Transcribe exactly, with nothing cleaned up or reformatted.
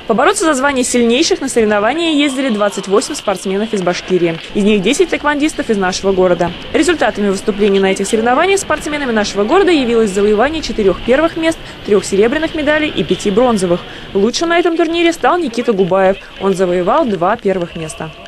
Побороться за звание сильнейших на соревнования ездили двадцать восемь спортсменов из Башкирии. Из них десять тэквондистов из нашего города. Результатами выступлений на этих соревнованиях спортсменами нашего города явилось завоевание четырех первых мест, трех серебряных медалей и пяти бронзовых. Лучшим на этом турнире стал Никита Губаев. Он завоевал два первых места.